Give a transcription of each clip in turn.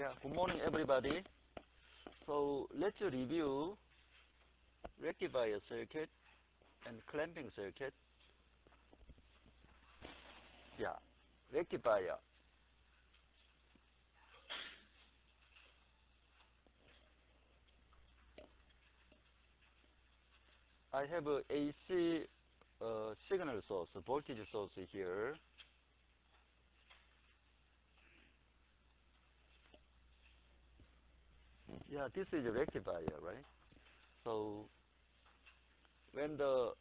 Yeah, good morning everybody. So let's review rectifier circuit and clamping circuit. Yeah, rectifier. I have a AC signal source, voltage source here. Yeah, this is a rectifier, right? So when the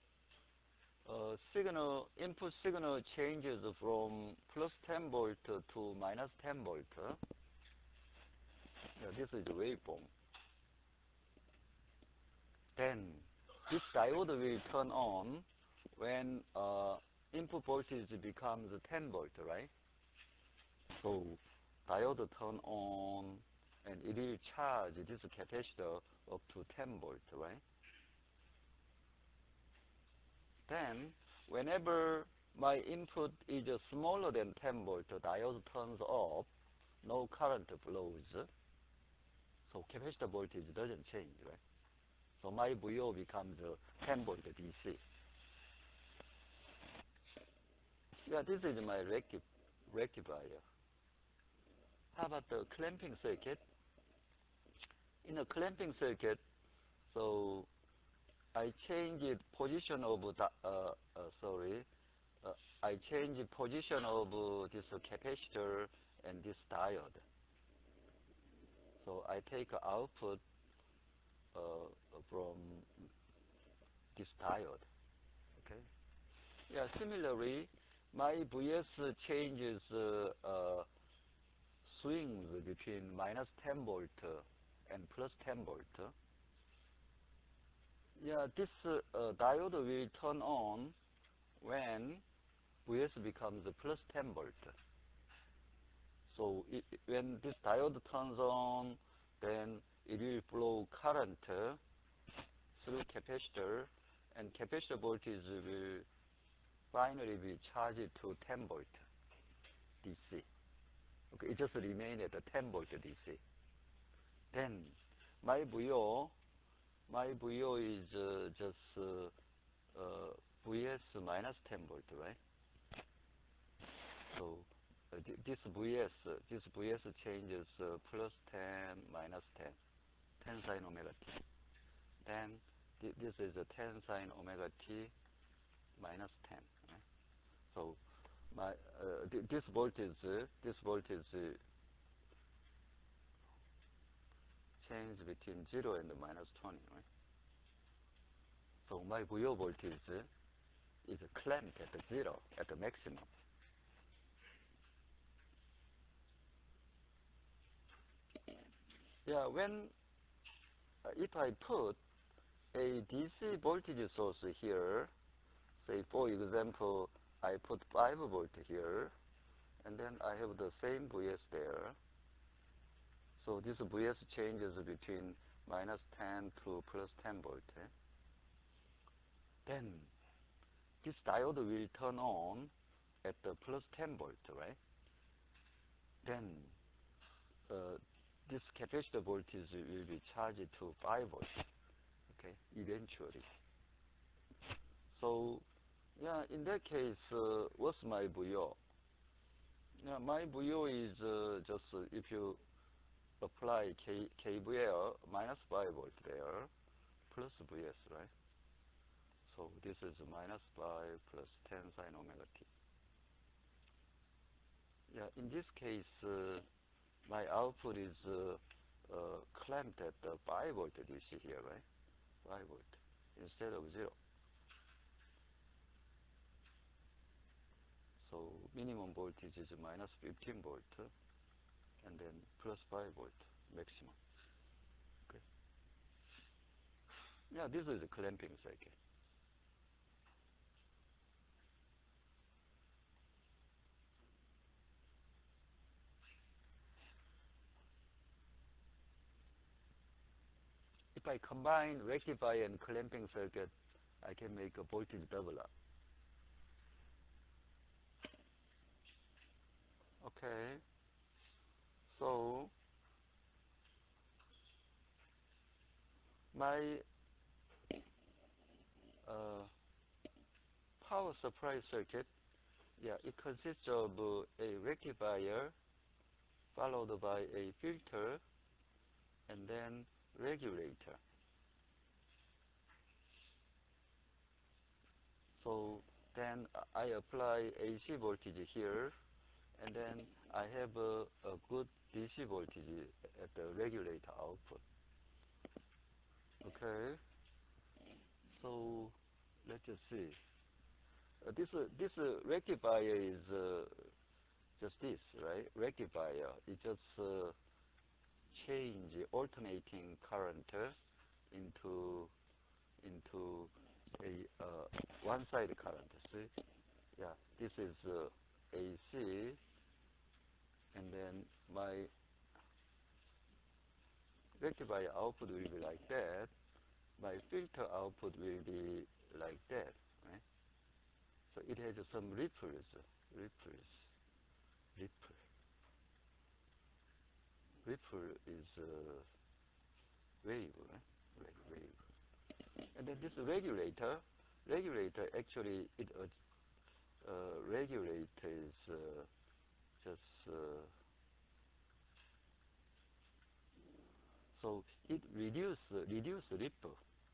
input signal changes from plus 10 volt to minus 10 volt, yeah, this is the waveform. Then this diode will turn on when input voltage becomes 10 volt, right? So diode turn on and it will charge this capacitor up to 10 volt, right? Then whenever my input is smaller than 10 volt, the diode turns off, no current flows, so capacitor voltage doesn't change, right? So my VO becomes 10 volt DC. Yeah, this is my rectifier. How about the clamping circuit? In a clamping circuit, so I change position of the, I change position of this capacitor and this diode. So I take output from this diode. Okay. Yeah. Similarly, my VS changes swings between minus 10 volt and plus 10 volt. Yeah, this diode will turn on when VS becomes plus 10 volt. So when this diode turns on, then it will flow current through capacitor, and capacitor voltage will finally be charged to 10 volt DC. Okay, it just remains at the 10 volt DC. Then my VO is just VS minus 10 volt, right? So this VS changes plus 10 minus 10, 10 sine omega t. Then this is a 10 sine omega t minus 10. Right? So my this voltage change between 0 and minus 20, right? So my VO voltage is clamped at 0, at the maximum. Yeah, if I put a DC voltage source here, say for example, I put 5 volt here, and then I have the same VS there. So this VS changes between minus 10 to plus 10 volt. Then this diode will turn on at the plus 10 volt, right? Then this capacitor voltage will be charged to 5 volt, okay, eventually. So, yeah, in that case, what's my VO? Yeah, my VO is just if you apply KVL minus 5 volt there, plus VS, right? So this is minus 5 plus 10 sine omega t. Yeah, in this case, my output is clamped at 5 volt DC here, right? 5 volt instead of 0. So minimum voltage is minus 15 volt and then plus 5 volt maximum. Okay. Yeah, this is a clamping circuit. If I combine rectifier and clamping circuit, I can make a voltage doubler. Okay. So my power supply circuit, yeah, it consists of a rectifier followed by a filter and then regulator. So then I apply AC voltage here, and then I have a good DC voltage at the regulator output. Okay, so let's just see. This rectifier is just this, right? Rectifier. It just change alternating current into a one-side current. See, yeah, this is AC, and then my rectifier output will be like that. My filter output will be like that, right? So it has some ripples. Ripple is wave, right? Like wave. And then this regulator actually it regulates just so it reduce ripple,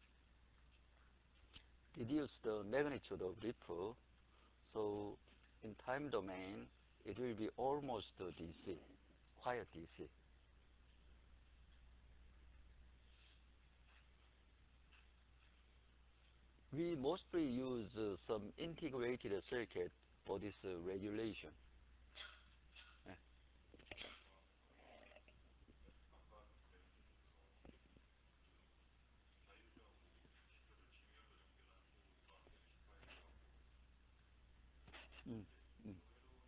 reduce the magnitude of ripple. So in time domain, it will be almost DC, quiet DC. We mostly use some integrated circuit for this regulation. 음, 음.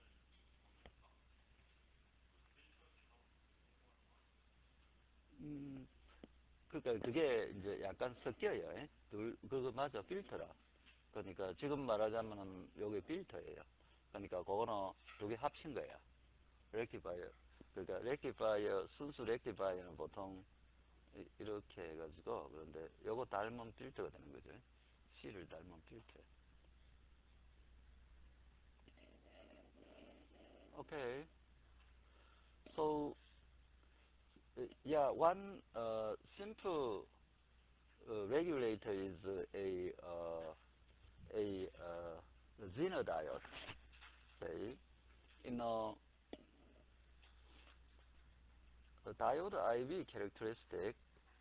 그러니까 그게 이제 약간 섞여요. 예? 그거 맞아, 필터라. 그러니까 지금 말하자면은 요게 필터예요. 그러니까 그거는 두 개 합친 거야. 렉티파이어. 그러니까 렉티파이어, 순수 렉티파이어는 보통 이렇게 해가지고, 그런데 요거 닮은 필터가 되는 거죠. C를 닮은 필터. Okay. So, yeah, one simple regulator is a Zener diode. Say, in a diode IV characteristic,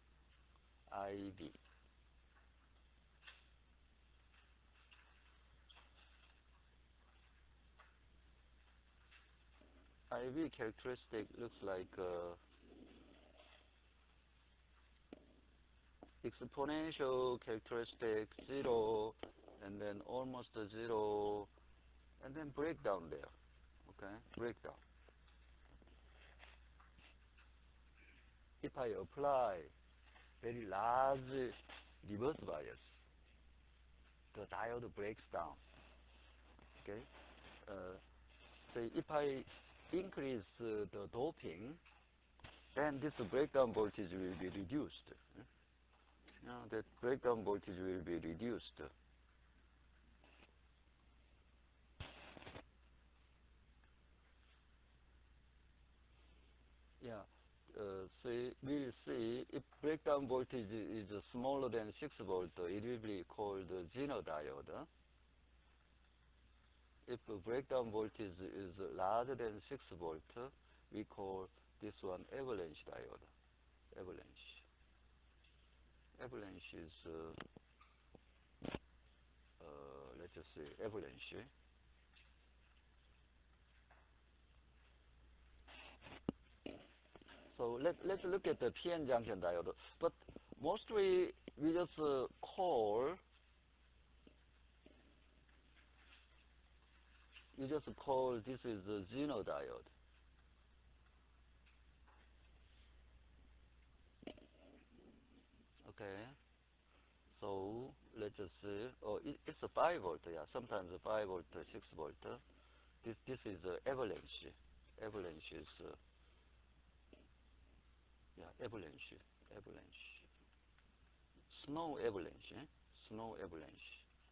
IV characteristic looks like exponential characteristic 0, and then almost 0, and then breakdown there. Okay, breakdown. If I apply very large reverse bias, the diode breaks down. Okay, say if I increase the doping, then this breakdown voltage will be reduced. Now that breakdown voltage will be reduced. Yeah. So we'll see if breakdown voltage is smaller than 6 volt, it will be called Zener diode. If the breakdown voltage is larger than 6 volt, we call this one avalanche diode. Avalanche is, let's just say avalanche. So let's look at the PN junction diode. But mostly we just call this is a Zener diode. Okay. So let's just say, it's a 5 volt, yeah. Sometimes a 5 volt, 6 volt. This is avalanche. Avalanche is yeah, avalanche. snow avalanche, snow avalanche,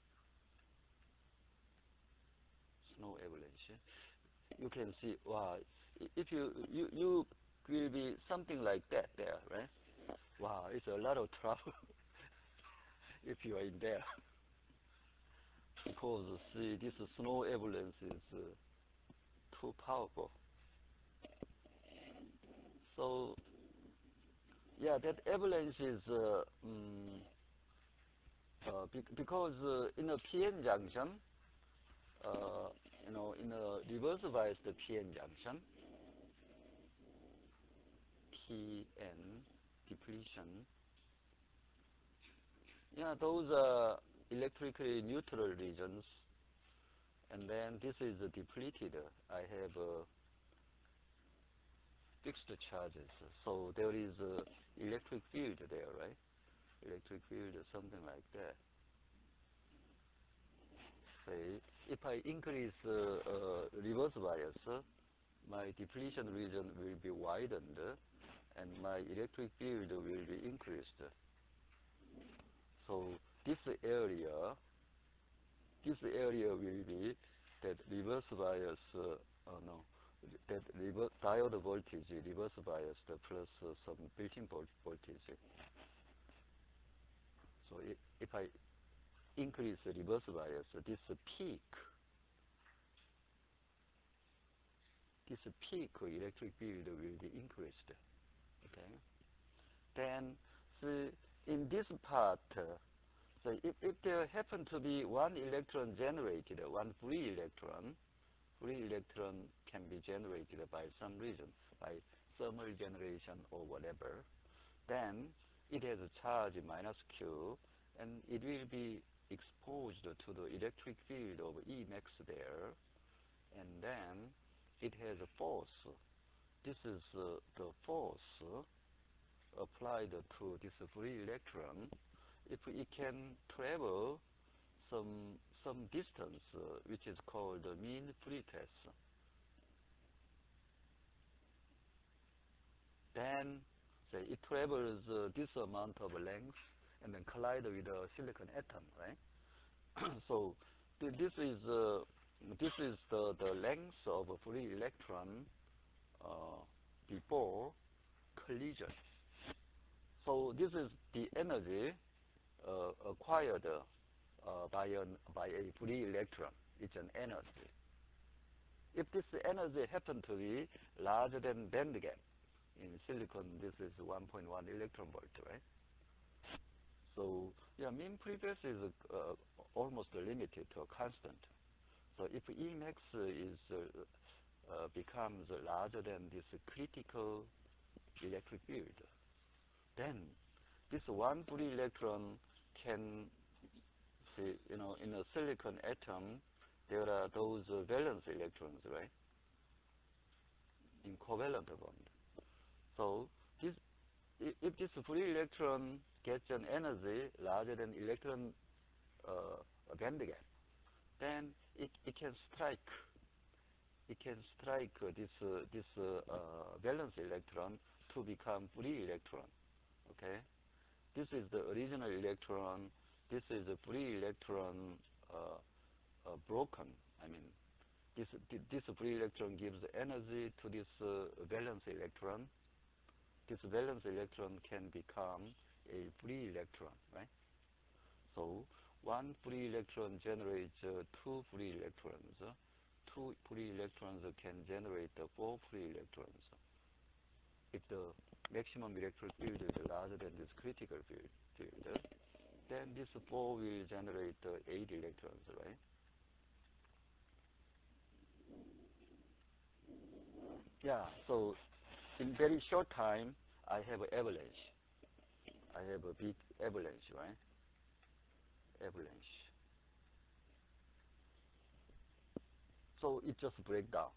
snow avalanche. You can see, wow, if you will be something like that there, right? Wow, it's a lot of trouble if you are in there. Because, see, this snow avalanche is too powerful. So, yeah, that avalanche is because in a PN junction, in a reverse biased PN junction, PN depletion, yeah, those are electrically neutral regions, and then this is depleted. I have fixed charges, so there is electric field there, right? Electric field, something like that. Say, if I increase reverse bias, my depletion region will be widened, and my electric field will be increased. So this area will be that reverse bias, that diode voltage reverse bias plus some built-in voltage. So if I increase the reverse bias, this peak electric field will be increased. Okay. Then, see, in this part, so if there happen to be one electron generated, one free electron can be generated by some reason, by thermal generation or whatever, then it has a charge minus Q, and it will be exposed to the electric field of E max there, and then it has a force. This is the force applied to this free electron. If it can travel some distance, which is called the mean free test, then say it travels this amount of length and then collide with a silicon atom, right? So this is the length of a free electron before collision. So this is the energy acquired by a free electron. It's an energy. If this energy happen to be larger than band gap, in silicon this is 1.1 electron volt, right? So yeah, mean free path is almost limited to a constant. So if E max is becomes larger than this critical electric field, then this one free electron can, see, in a silicon atom, there are those valence electrons, right? In covalent bond. So if this free electron gets an energy larger than electron band gap, then it can strike. It can strike this valence electron to become free electron. Okay, this is the original electron. This is a free electron broken. I mean, this free electron gives energy to this valence electron. This valence electron can become a free electron, right? So one free electron generates two free electrons. Two free electrons can generate four free electrons. If the maximum electric field is larger than this critical field, then this four will generate 8 electrons, right? Yeah, so in very short time, I have an avalanche. I have a big avalanche, right? Avalanche. So it just breaks down.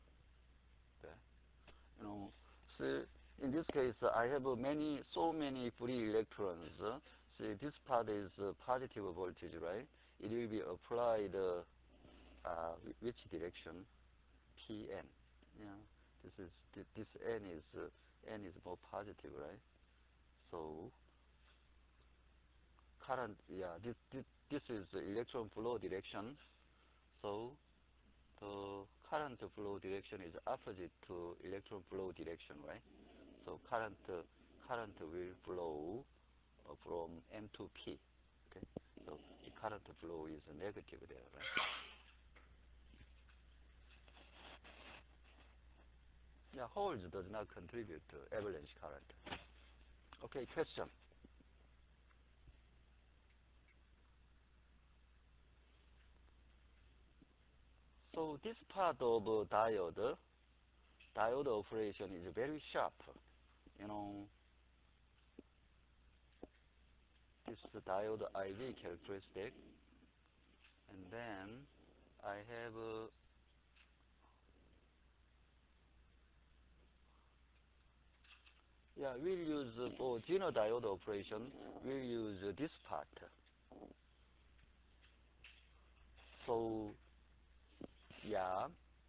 Okay? See, in this case, I have so many free electrons. See, this part is positive voltage, right? It will be applied which direction? Pn. Yeah, this n is more positive, right? So current, yeah, this is the electron flow direction. So the current flow direction is opposite to electron flow direction, right? So current will flow from M to P. Okay, so the current flow is negative there, right? Yeah, holes does not contribute to avalanche current. Okay, question. So this part of diode operation is very sharp. You know, this diode IV characteristic, and then I have yeah, we'll use for Zener diode operation, we'll use this part. So yeah,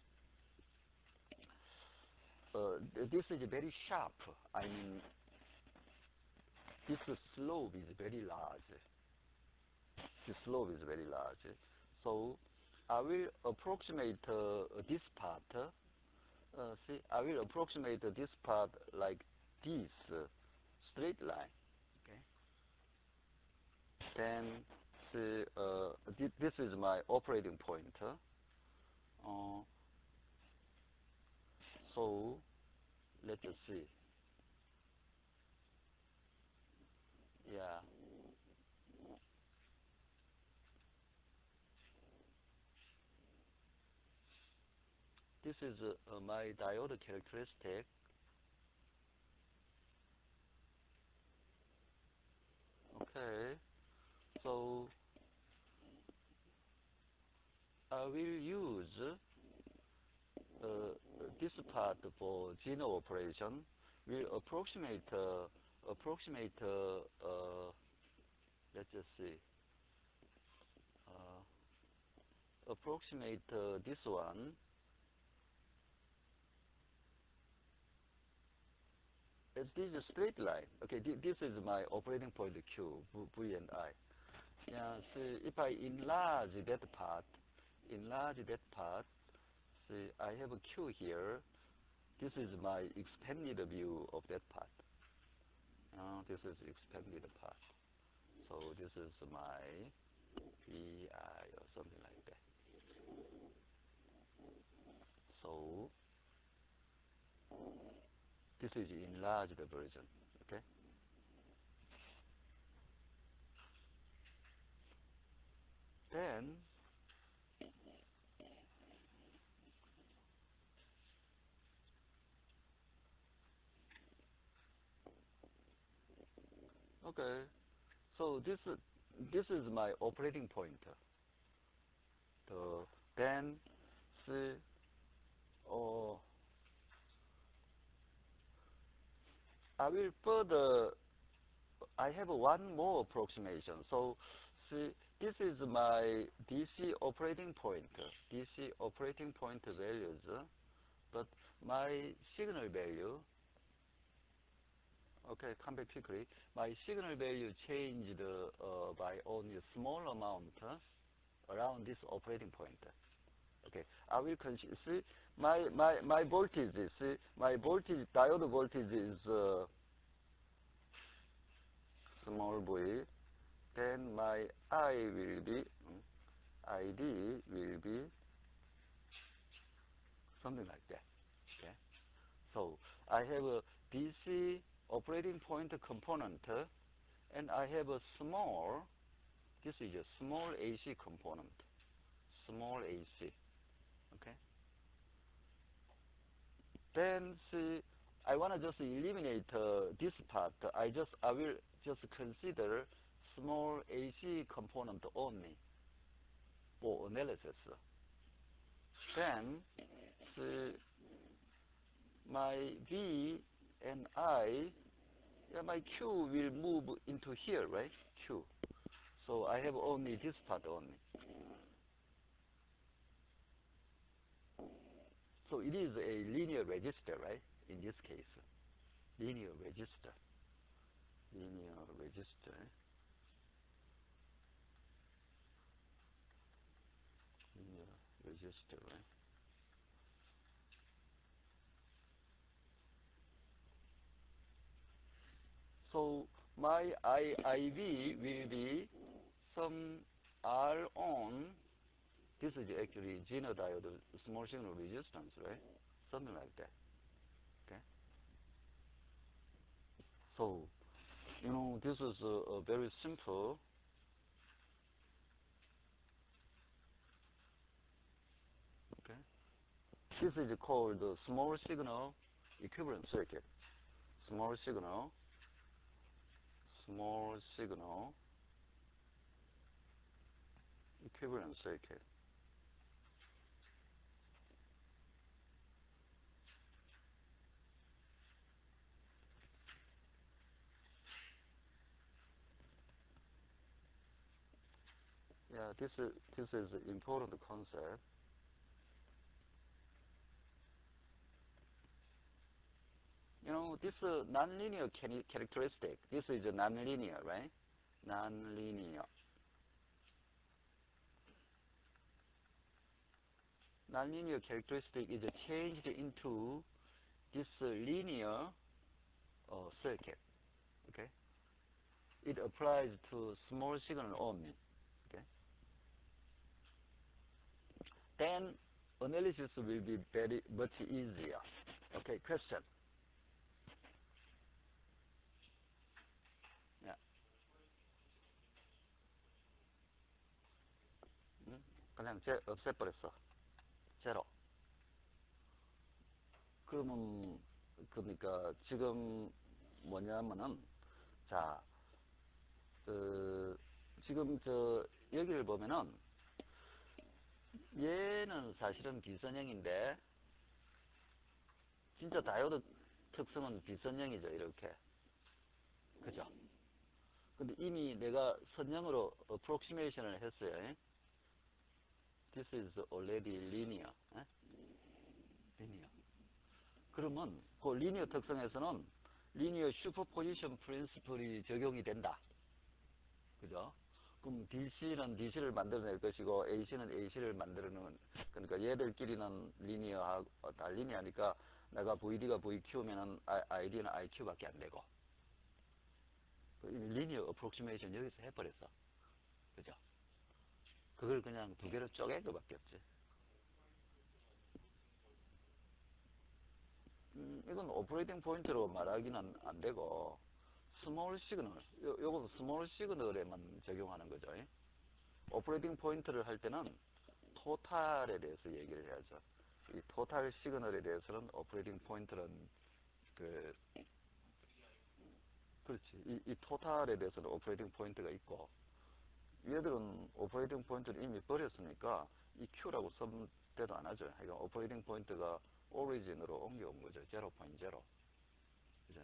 this is very sharp. I mean, this slope is very large. The slope is very large. So I will approximate this part. See, I will approximate this part like this straight line. Okay. Then see, this is my operating point. So let's see. Yeah. This is my diode characteristic. Okay. So I will use this part for Zener operation. We'll approximate let's just see, approximate this one. This is a straight line. Okay, this is my operating point Q, V and I. Yeah, see, if I enlarge that part, see, I have a Q here. This is my expanded view of that part. This is expanded part. So this is my VI or something like that. So this is enlarged version, okay? Then okay, so this is my operating point. Then see, oh, I will further. I have one more approximation. So see, this is my DC operating point. DC operating point values, but my signal value. Okay, come back quickly. My signal value changed by only a small amount around this operating point. Okay, I will consider, see, my voltage, see, my voltage, diode voltage is small v, then my I will be, ID will be something like that, okay? So I have a DC operating point component, and I have a small, this is a small AC component, small AC, okay? Then see, I want to just eliminate this part. I will just consider small AC component only for analysis. Then see, my V and I, yeah, my Q will move into here, right? Q. So I have only this part only. So it is a linear resistor, right? In this case, linear resistor. Linear resistor. resistor, right? So my IIV will be some R on, this is actually Zener diode small signal resistance, right? Something like that. Okay. So, this is a very simple. Okay. This is called the small signal equivalent circuit. Small signal equivalent circuit. Yeah, this is an important concept. This nonlinear characteristic. This is a nonlinear, right? Nonlinear. Nonlinear characteristic is changed into this linear circuit. Okay. It applies to small signal only. Okay. Then analysis will be very much easier. Okay. Question. Yeah. 그냥 없애버렸어. 제로. 그러니까 지금 뭐냐면은, 자, 지금 여기를 보면은, 얘는 사실은 비선형인데, 진짜 다이오드 특성은 비선형이죠, 이렇게. 그죠? 근데 이미 내가 선형으로 approximation을 했어요. This is already linear. linear. 그러면 그 리니어 특성에서는 리니어 슈퍼포지션 프린시플이 적용이 된다. 그죠? 그럼 DC는 DC를 만들어낼 것이고 AC는 AC를 만들어내는, 그러니까 얘들끼리는 리니어하고 다 리니어니까 내가 VD가 VQ면은 ID는 IQ밖에 안 되고, 리니어 어프록시메이션 여기서 해버렸어. 그죠? 그걸 그냥 두 개로 쪼갠 거밖에 없지. 이건 오퍼레이팅 포인트로 말하기는 안 되고, 스몰 시그널, 요것도 스몰 시그널에만 적용하는 거죠. 오퍼레이팅 포인트를 할 때는 토탈에 대해서 얘기를 해야죠. 이 토탈 시그널에 대해서는 오퍼레이팅 포인트는 그렇지. 이 토탈에 대해서는 오퍼레이팅 포인트가 있고, 얘들은 오퍼레이팅 포인트를 이미 버렸으니까 이 Q라고 쓸 때도 안 하죠. 그러니까 오퍼레이팅 포인트가 오리진으로 옮겨온 거죠. 0.0. 그죠?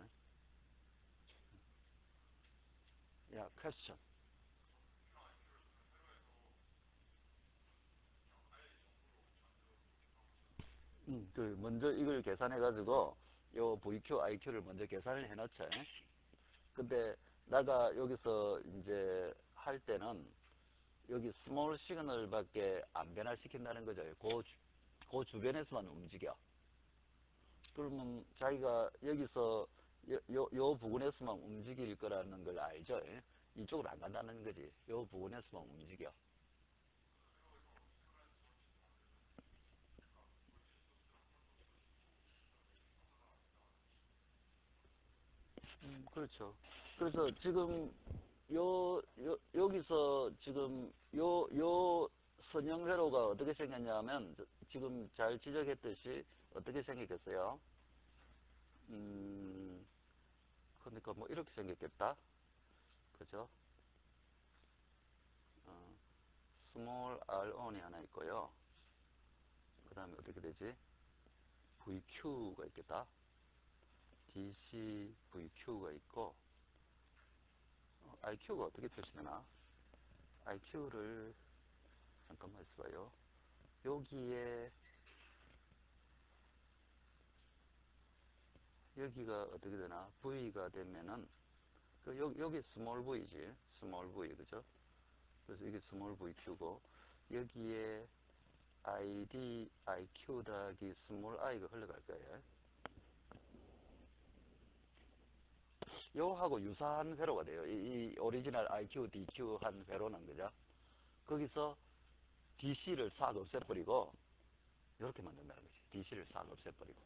야, 퀘스천. 먼저 이걸 계산해가지고, 요 VQ, IQ를 먼저 계산을 해놓죠. 근데, 내가 여기서 이제 할 때는, 여기 스몰 시그널밖에 안 변화시킨다는 거죠. 그 주변에서만 움직여. 그러면 자기가 여기서, 요 부분에서만 움직일 거라는 걸 알죠. 이쪽으로 안 간다는 거지. 요 부분에서만 움직여. 그렇죠. 그래서 지금 여기서 지금 요 선형 회로가 어떻게 생겼냐면 지금 잘 지적했듯이 어떻게 생겼겠어요? 그러니까 뭐 이렇게 생겼겠다. 그죠? 스몰 r1이 하나 있고요. 그 다음에 어떻게 되지? VQ가 있겠다. DC VQ가 있고, IQ가 어떻게 표시되나? IQ를 잠깐만 있어봐요. 여기가 어떻게 되나? V가 되면은, 여기 스몰 V지. 스몰 V, 그죠? 그래서 이게 스몰 VQ고, 여기에 ID, IQ 더하기 스몰 i가 흘러갈 거예요. 요하고 유사한 회로가 돼요. 이 오리지널 IQ, DQ 한 회로는 그죠? 거기서 DC를 싹 없애버리고 이렇게 만든다는 거지. DC를 싹 없애버리고.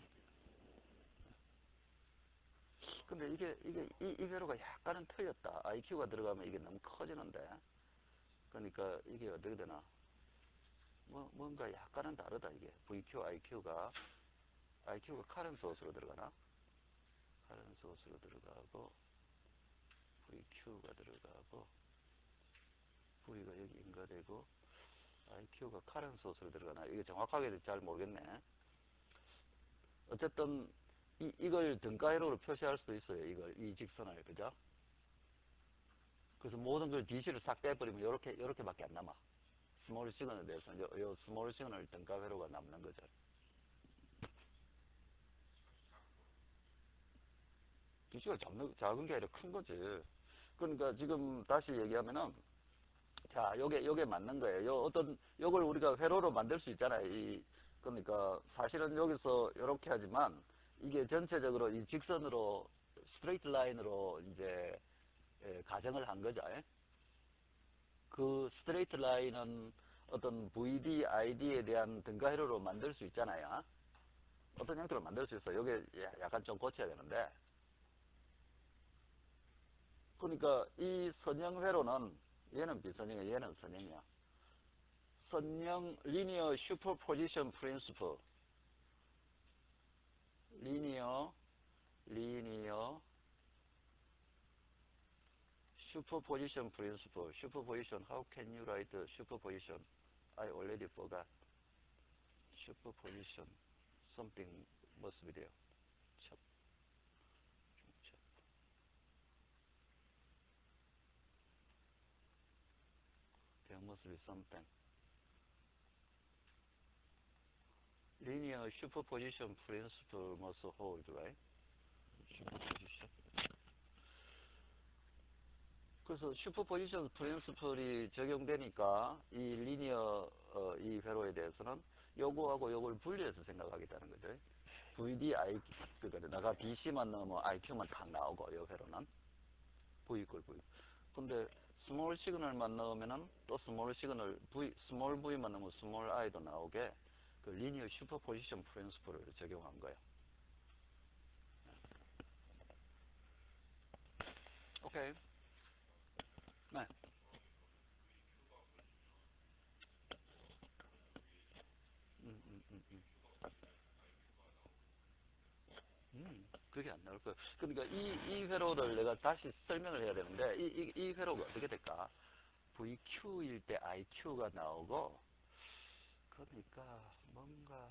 근데 이 회로가 약간은 틀렸다. IQ가 들어가면 이게 너무 커지는데. 그러니까 이게 어떻게 되나? 뭔가 약간은 다르다, 이게. VQ, IQ가 카렌 소스로 들어가나? 카렌 소스로 들어가고, VQ가 들어가고, V가 여기 인가되고, IQ가 카렌 소스로 들어가나? 이게 정확하게 잘 모르겠네. 어쨌든, 이걸 등가회로로 표시할 수도 있어요. 이 직선을, 그죠? 그래서 모든 걸 DC를 싹 빼버리면 요렇게밖에 안 남아. 스몰 시그널에 대해서는 요 스몰 시그널 등가회로가 남는 거죠. DC가 작은 게 아니라 큰 거지. 그러니까 지금 다시 얘기하면은, 자, 요게 맞는 거예요. 요걸 우리가 회로로 만들 수 있잖아요. 그러니까 사실은 여기서 이렇게 하지만 이게 전체적으로 이 직선으로 스트레이트 라인으로 이제 가정을 한 거죠. 그 스트레이트 라인은 어떤 VD, ID에 대한 등가회로로 만들 수 있잖아요. 어떤 형태로 만들 수 있어요. 요게 약간 좀 고쳐야 되는데. 그러니까 이 선형회로는 얘는 비선형이야, 얘는 선형이야. 선형 리니어 슈퍼포지션 프린시플, 리니어 superposition principle. Superposition. How can you write superposition? I already forgot. Superposition. Something must be there. 첩. 중첩. There must be something. Linear superposition principle must hold, right? Superposition. 그래서 슈퍼포지션 프린시플이 적용되니까 이 리니어 이 회로에 대해서는 요거하고 요걸 분리해서 생각하겠다는 거죠. VD, I, 그러니까 내가 DC만 넣으면 IQ만 딱 나오고 요 회로는 V 이퀄 V. 근데 스몰 시그널만 넣으면은 또 스몰 시그널 스몰 V만 넣으면 스몰 I도 나오게 그 리니어 슈퍼포지션 프린시플을 적용한 거예요. 오케이. 네. 그게 안 나올 거예요. 그러니까 이 회로를 내가 다시 설명을 해야 되는데, 이 회로가 어떻게 될까? VQ일 때 IQ가 나오고, 그러니까 뭔가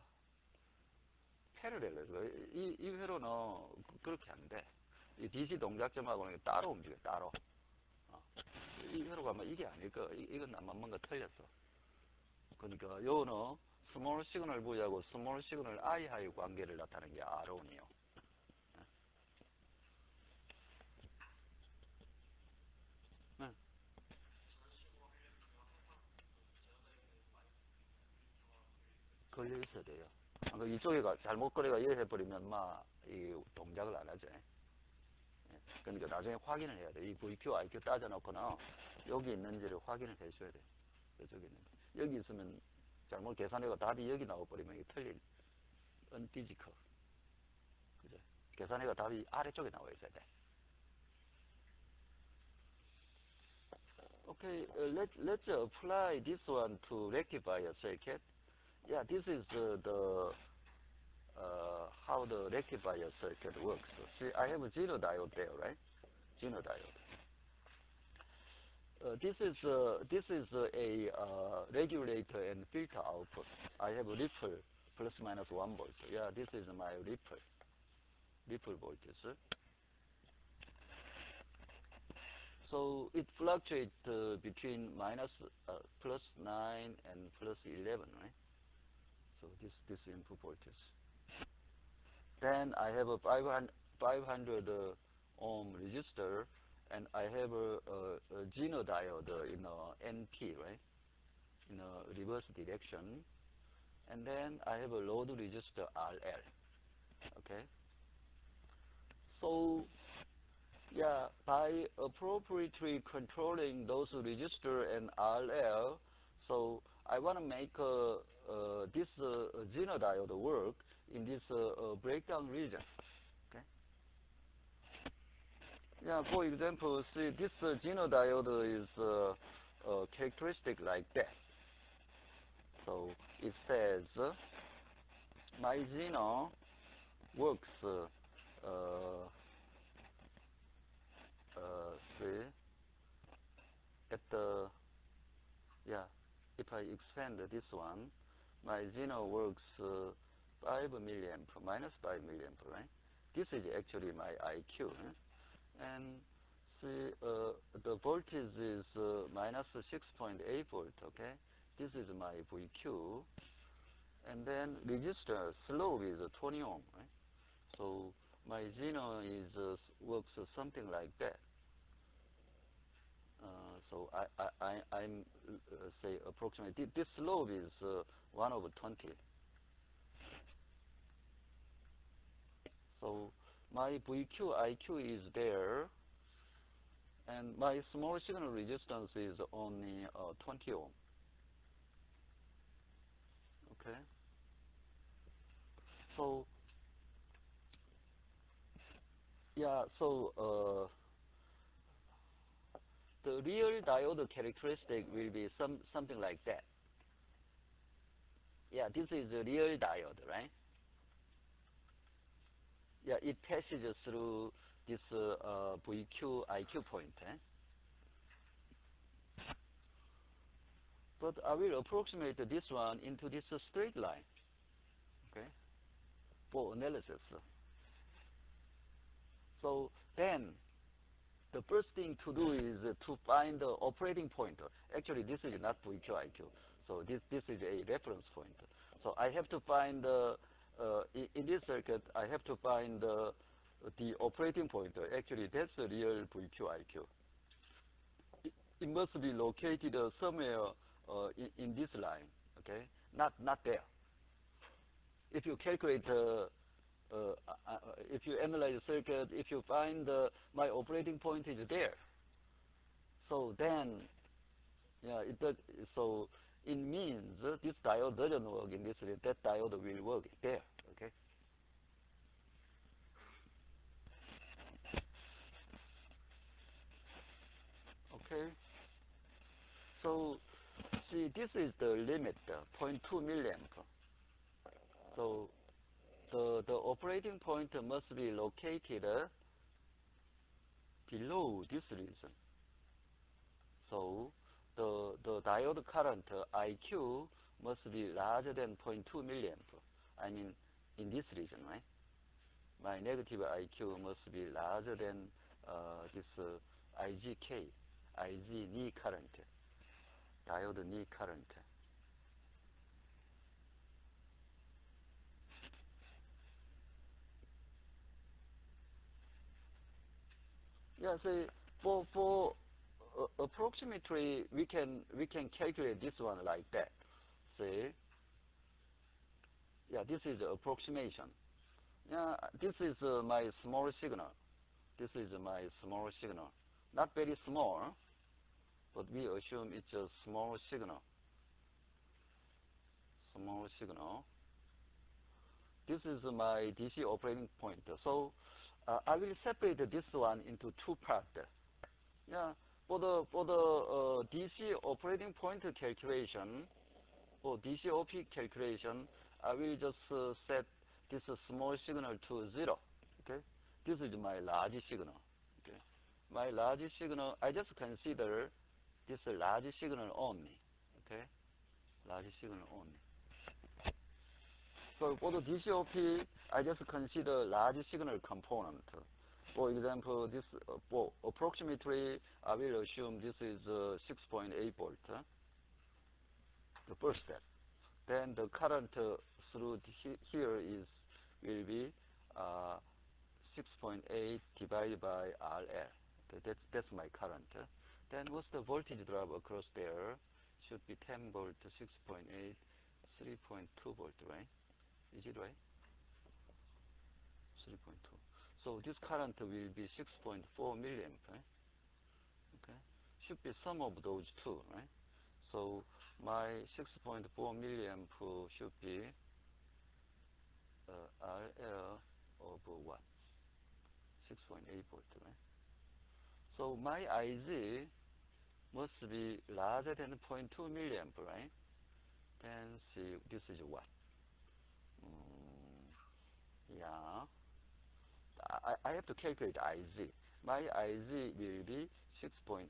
패러렐로. 이 회로는 그렇게 안 돼. 이 DC 동작점하고는 따로 움직여, 따로. 이 회로가 아마 이게 아닐 거. 이건 아마 뭔가 틀렸어. 그러니까 요는 스몰 시그널 V하고 스몰 시그널 I하의 관계를 나타내는 게 R온이요. 네. 걸려 있어야 돼요. 이쪽에 잘못 거래가 이해해버리면 이 동작을 안 하죠. 그러니까 나중에 확인을 해야 돼. 이 VQ, IQ 따져놓고는 여기 있는지를 확인을 해줘야 돼. 이쪽에 있는지. 여기 있으면 잘못 계산해가 답이 여기 나와버리면 이게 틀린, unphysical. 그죠? 계산해가 답이 아래쪽에 나와 있어야 돼. Okay, let's apply this one to rectify a circuit. Yeah, this is how the rectifier circuit works. See, I have a zero diode there, right? Zero diode. This is a regulator and filter output. I have a ripple plus minus 1 volt. Yeah, this is my ripple voltage. So it fluctuates between plus 9 and plus 11, right? So this input voltage. Then I have a 500 ohm resistor, and I have a Geno diode in NP, right? In a reverse direction. and then I have a load resistor RL. Okay. So yeah, by appropriately controlling those resistor and RL, so I want to make this Zener diode work in this breakdown region. Okay. Yeah, for example, see this Zener diode is characteristic like that. So it says my Zener works see at the, yeah, if I expand this one, my Zener works 5 milliamp, minus 5 milliamp, right? This is actually my IQ. And see, the voltage is minus 6.8 volt, okay? This is my VQ. And then resistor slope is 20 ohm, right? So my Zener is works something like that. So I'm say approximately, this slope is 1 over 20. So my VQ, IQ is there, and my small signal resistance is only 20 ohm. Okay. So yeah, so the real diode characteristic will be something like that. Yeah, this is a real diode, right? Yeah, it passes through this VQ, IQ point. But I will approximate this one into this straight line, okay, for analysis. So then, the first thing to do is to find the operating point. Actually, this is not VQ, IQ. So this is a reference point. So I have to find, in this circuit, I have to find the operating point. Actually, that's the real VQ, IQ. It must be located somewhere in this line, okay? Not there. If you calculate, if you analyze the circuit, if you find my operating point is there, so then, yeah, so it means this diode doesn't work in this way. That diode will work there, okay? Okay. So, see, this is the limit, 0.2 milliamp. So, the operating point must be located below this region. So the diode current IQ must be larger than 0.2 milliamp. I mean, in this region, right? My negative IQ must be larger than this IGK, IG knee current, diode knee current. Yeah, so for approximately we can calculate this one like that. See, yeah, this is approximation. Yeah, this is my small signal. This is my small signal. Not very small, but we assume it's a small signal. Small signal. This is my DC operating point. So I will separate this one into two parts. Yeah, for the DC operating point calculation, for DC OP calculation, I will just set this small signal to 0. Okay, this is my large signal. Okay, my large signal, I just consider this large signal only. Okay, large signal only. So for the DCOP, I just consider large signal component. For example, this for approximately, I will assume this is 6.8 volt. The first step. Then the current through here will be 6.8 divided by RL. Okay, that's my current. Then what's the voltage drop across there? Should be 10 volt, 6.8, 3.2 volt, right? Is it right? 3.2. So this current will be 6.4 milliamp, right? Okay. Should be sum of those two, right? So my 6.4 milliamp should be RL over what? 6.8 volt, right? So my IZ must be larger than 0.2 milliamp, right? Then see, this is what? Yeah. I have to calculate IZ. My IZ will be 6.8,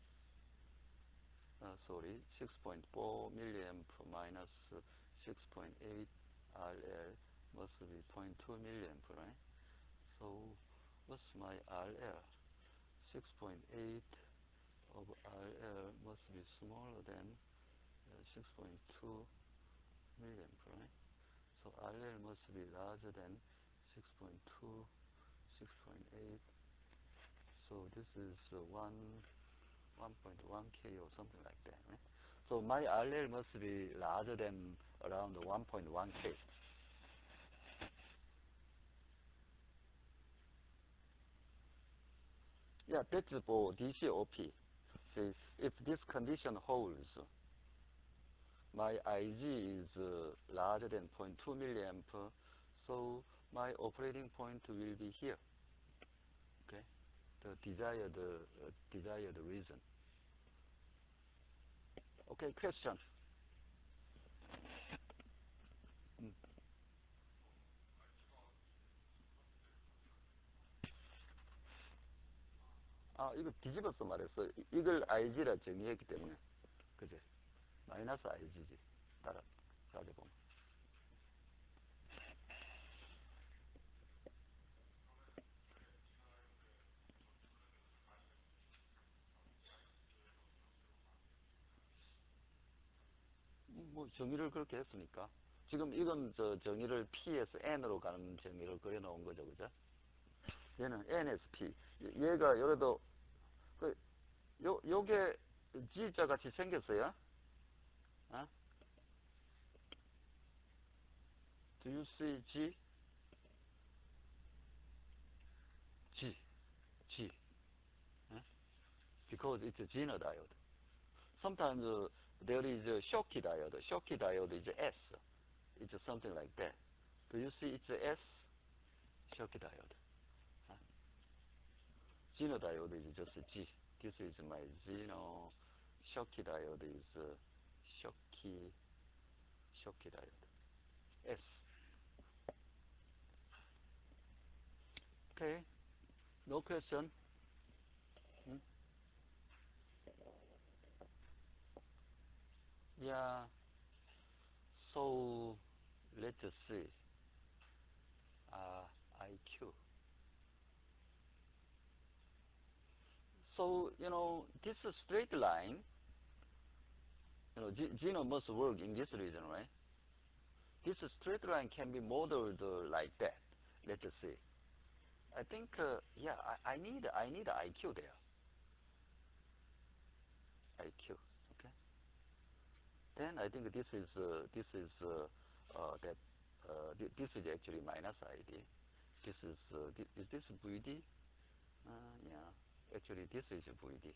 6.4 milliamp minus 6.8 RL must be 0.2 milliamp, right? So what's my RL? 6.8 of RL must be smaller than 6.2 milliamp, right? So RL must be larger than 6.2, 6.8. So this is 1.1K or something like that, right? So my RL must be larger than around 1.1K. Yeah, that's for DCOP. See, if this condition holds, my IG is larger than 0.2 milliamp, so my operating point will be here. Okay, the desired reason. Okay, question. 아, 이거 뒤집어서 말했어. 이걸 IG라 정의했기 때문에. 그제? 마이너스 IG지. 따져보면. 뭐, 정의를 그렇게 했으니까. 지금 이건 정의를 P에서 N으로 가는 정의를 그려놓은 거죠, 그죠? 얘는 N에서 P. 얘가, 요래도, 요게 G자 같이 생겼어요? 어? Do you see G? G. Because it's a Zener diode. Sometimes there is a Schottky diode. Schottky diode is S. It's something like that. Do you see it's a S? Schottky diode. Zener diode is just a G. This is my Zener. Schottky diode is Schottky diode. S. Okay. No question? Yeah. So let's see. IQ. So, this straight line, Zener must work in this region, right? This straight line can be modeled like that. Let's see. I think, yeah, I need IQ there. IQ, okay. Then I think this is actually minus ID. This is this VD? Yeah, actually this is VD.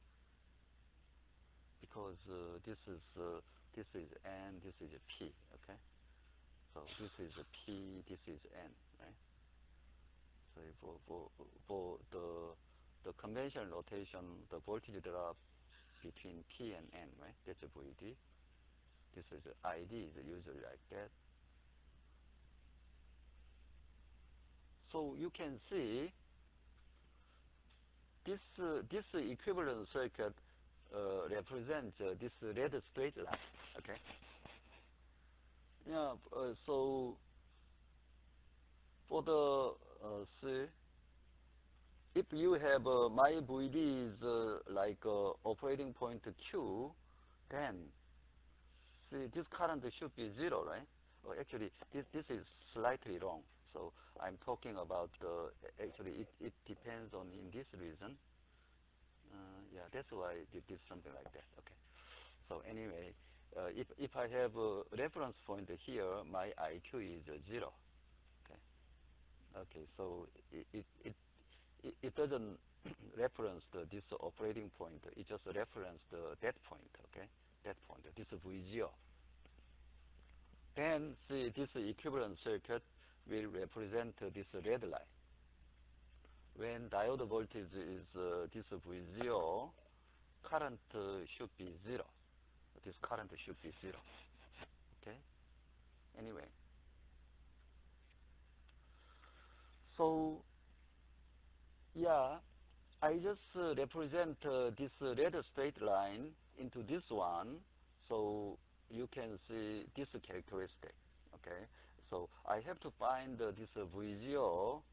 Because this is N, this is P, okay? So this is P, this is N, right? So for the conventional rotation, the voltage drop between P and N, right? That's a VD. This is ID is usually like that. So you can see this equivalent circuit represents this red straight line. Okay. Yeah. So for the see, if you have my VD is like operating point Q, then see this current should be 0, right? Actually, this is slightly wrong. So I'm talking about actually it depends on in this reason. Yeah, that's why it is something like that. Okay. So anyway, if I have a reference point here, my IQ is 0. Okay. Okay. So it doesn't reference this operating point. It just reference that point. Okay. That point. This V0. Then see this equivalent circuit will represent this red line. When diode voltage is this V0, current should be 0. This current should be 0. Okay. Anyway. So, yeah, I just represent this red straight line into this one, so you can see this characteristic. Okay. So I have to find this V0.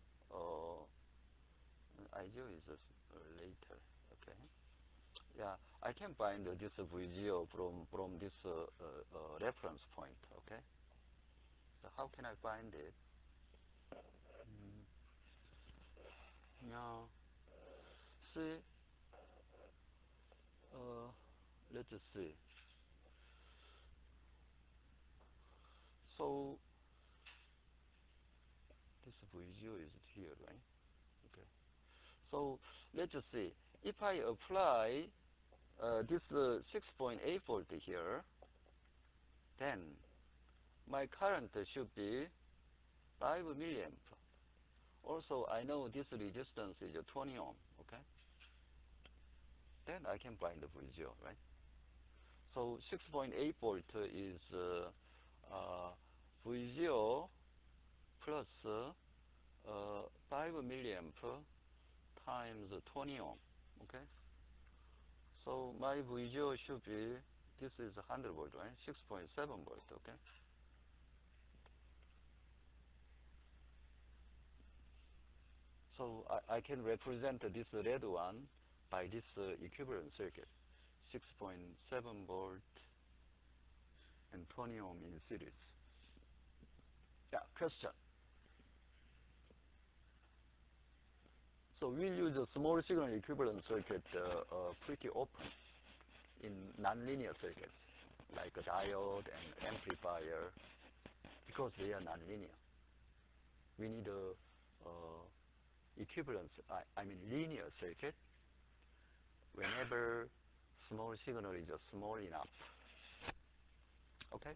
I0 is later. Okay. Yeah, I can find this V0 from this reference point. Okay. So how can I find it? Yeah. See. Let's see. So this V0 is here, right? Okay. So let's see. If I apply this 6.8 volt here, then my current should be 5 milliamp. Also, I know this resistance is 20 ohm. Okay. Then I can find the V0, right? So 6.8 volt is V0 plus 5 milliamp times 20 ohm. Okay. So my V0 should be, this is 100 volt, right? 6.7 volt. Okay. So I can represent this red one by this equivalent circuit, 6.7 volt and 20 ohm in series. Yeah, question. So we'll use a small signal equivalent circuit pretty often in nonlinear circuits, like a diode and amplifier, because they are nonlinear. We need a equivalence, I mean linear circuit, whenever small signal is small enough. Okay?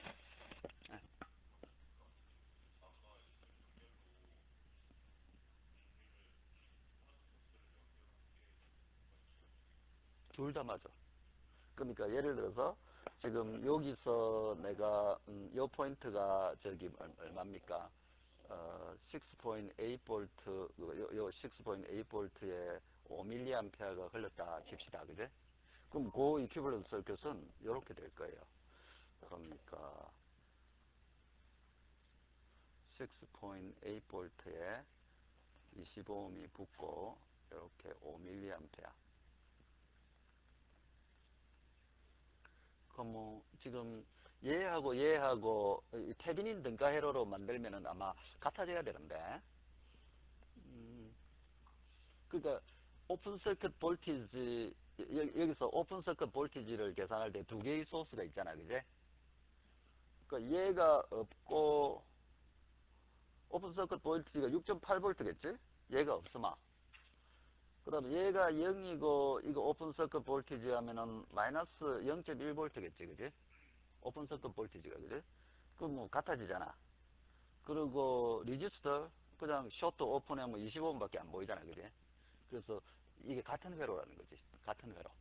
둘 다 맞아. 그러니까 예를 들어서 지금 여기서 내가 요 포인트가 저기 얼마입니까? 6.8 볼트, 요 6.8 볼트에 5mA가 흘렀다 칩시다. 그제? 그럼 그 이퀴벌런트 서킷은 이렇게 될 거예요. 그러니까 6.8 볼트에 25ohm이 붙고 이렇게 5mA. 그럼 뭐 지금 얘하고 테비닌 등가 회로로 만들면은 아마 같아져야 되는데, 그러니까 오픈 서킷 볼티지, 여기서 오픈 서킷 볼티지를 계산할 때 두 개의 소스가 있잖아, 그제? 그러니까 얘가 없고 오픈 서킷 볼티지가 6.8볼트겠지? 얘가 없으마. 그 다음에 얘가 0이고 이거 오픈 서킷 볼티지 하면은 마이너스 0.1볼트겠지, 그지? 오픈 서킷 볼티지가, 그지? 그럼 뭐 같아지잖아. 그리고 리지스터 그냥 쇼트 오픈하면 25ohm밖에 안 보이잖아, 그지? 그래서 이게 같은 회로라는 거지. 같은 회로.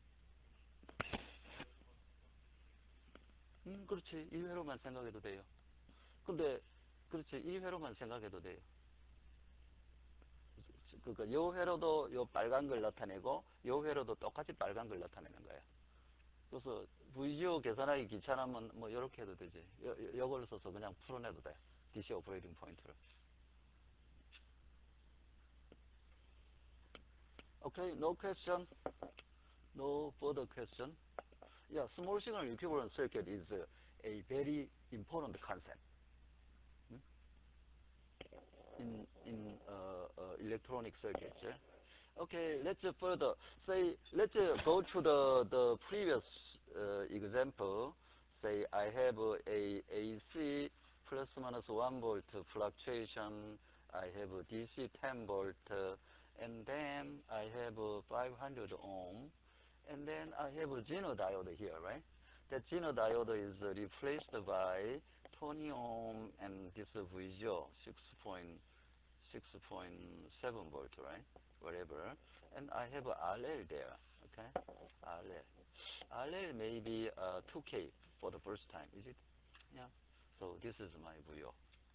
그렇지. 1회로만 생각해도 돼요. 근데 그렇지. 1회로만 생각해도 돼요. 그러니까 요 회로도 요 빨간 걸 나타내고 요 회로도 똑같이 빨간 걸 나타내는 거야. 그래서 VGO 계산하기 귀찮으면 뭐 이렇게 해도 되지. 요걸 써서 그냥 풀어내도 돼. DC 오퍼레이팅 포인트를. Okay, no question. No further question. Yeah, small signal equivalent circuit is a very important concept in electronic circuits. Yeah? Okay, let's further say. Let's go to the previous example. say I have a AC plus minus 1 volt fluctuation, I have a DC 10 volt, and then I have a 500 ohm, and then I have a Zener diode here, right? That Zener diode is replaced by 20 ohm and this VGO 6.7 volt, right? Whatever. And I have a RL there, okay? RL. RL may be 2K for the first time, is it? Yeah. So this is my VO.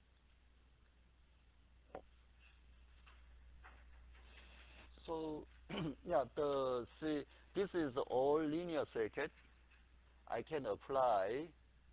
So yeah, this is all linear circuit. I can apply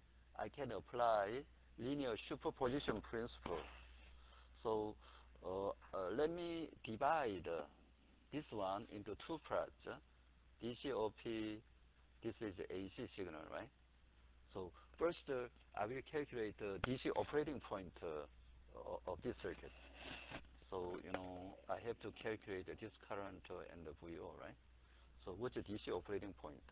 linear superposition principle. So let me divide this one into two parts. DCOP, this is the AC signal, right? So first, I will calculate the DC operating point of this circuit. So, I have to calculate this current and the VO, right? So what's the DC operating point?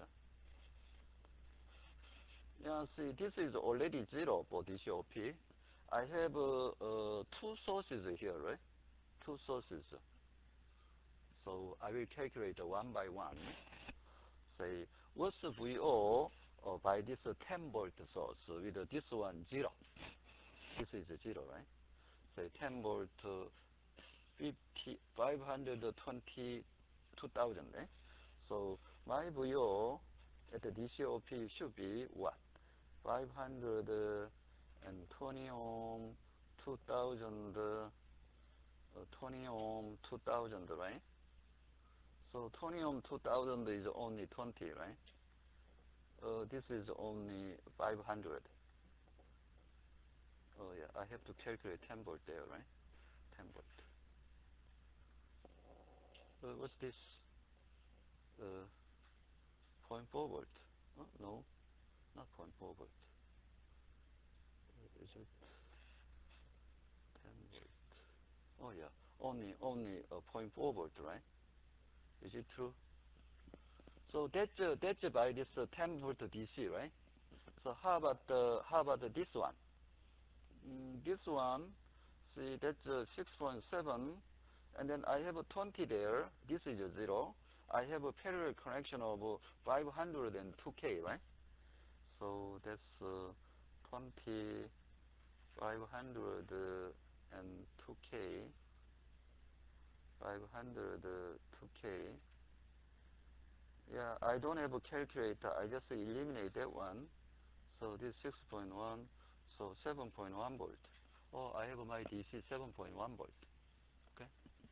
Yeah, see, this is already 0 for DCOP. I have two sources here, right? Two sources. So I will calculate one by one. Say, what's the VO by this 10 volt source with this one 0? This is 0, right? Say 10 volt, 522,000, right? So my VO at the DCOP should be what? 520 ohm, 2000, 20 ohm, 2000, right? So 20 ohm, 2000 is only 20, right? This is only 500. Oh yeah, I have to calculate 10 volt there, right? 10 volt. What's this? 0.4 volt. Oh, no, not 0.4 volt. Is it 10 volt? Oh yeah, only 0.4 volt, right? Is it true? So that's by this 10 volt DC, right? So how about this one? This one, see, that's 6.7, and then I have a 20 there. This is a 0. I have a parallel connection of 502K, right? So that's 20, 502K, 502K. Yeah, I don't have a calculator. I just eliminate that one. So this 6.1, so 7.1 volt. Oh, I have my DC 7.1 volt. Okay.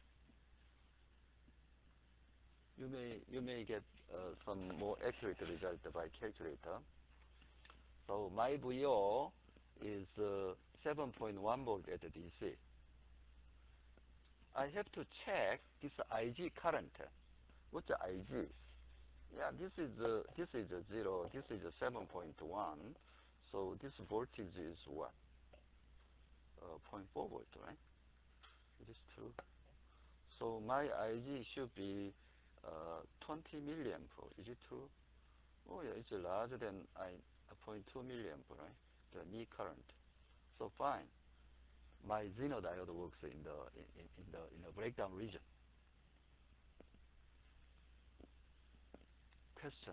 You may get some more accurate result by calculator. So my VO is 7.1 volt at the DC. I have to check this IG current. What's the IG? Yeah, this is a 0. This is a 7.1. So this voltage is what? 0.4 volt, right? It is true. So my IG should be 20 milliamp. Is it true? Oh yeah, it's larger than 0.2 milliamp, right? The knee current. So fine. My Zener diode works in the breakdown region. Question.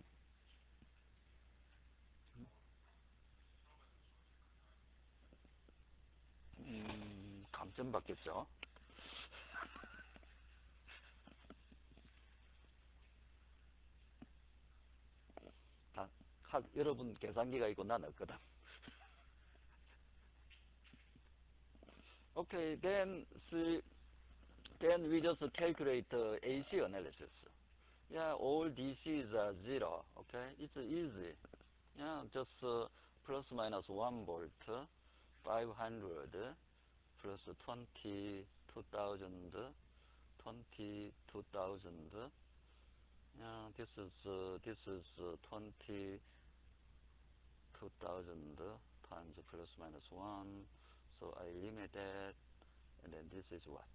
감점 받겠죠. 여러분 계산기가 있고 난 없거든. Okay, then we just calculate AC analysis. Yeah, all DCs are 0. Okay, it's easy. Yeah, just plus minus 1 volt, 500 plus 22,000, 22,000. Yeah, this is 22,000 times plus minus 1. So I limit that, and then this is what?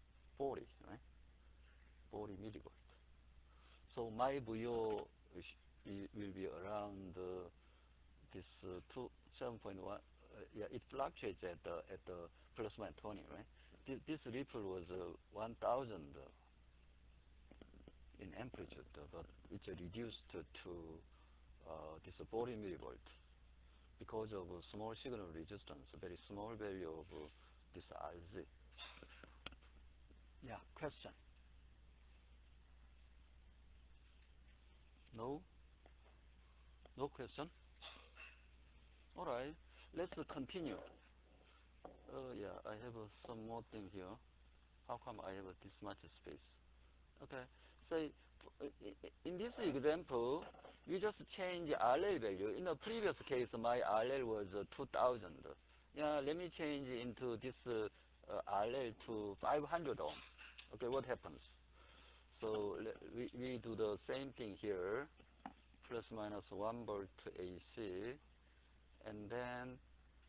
40, right? 40 millivolt. So my VO will be around this 7.1. Yeah, it fluctuates at the plus minus 20, right? This ripple was 1,000 in amplitude, but it's reduced to this 40 millivolt because of small signal resistance, very small value of this RZ. Yeah, question? No? No question? Alright, let's continue. Yeah, I have some more thing here. How come I have this much space? Okay, so in this example, you just change RL value. In the previous case, my RL was 2000. Yeah, let me change into this RL to 500 ohm. Okay, what happens? So we do the same thing here, plus minus 1 volt AC, and then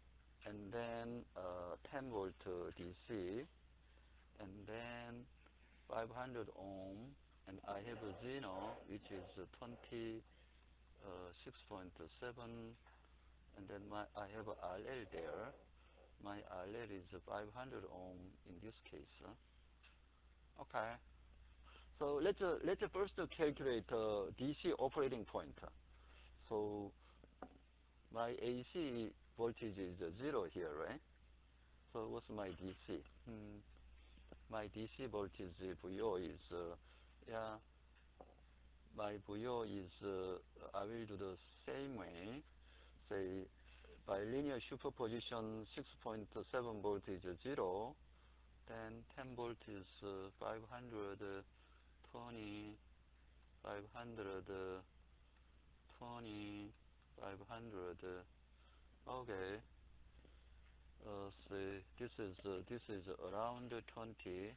10 volt DC, and then 500 ohm, and I have a Zeno, which is 26.7, and then I have a RL there. My RL is 500 ohm in this case. Okay. So let's first calculate DC operating point. So my AC voltage is 0 here, right? So what's my DC? My DC voltage VO is, yeah, my VO is, I will do the same way. Say, by linear superposition, 6.7 volt is 0, then 10 volt is 500, 20, 500, 20, 500, okay. See, this is around 20,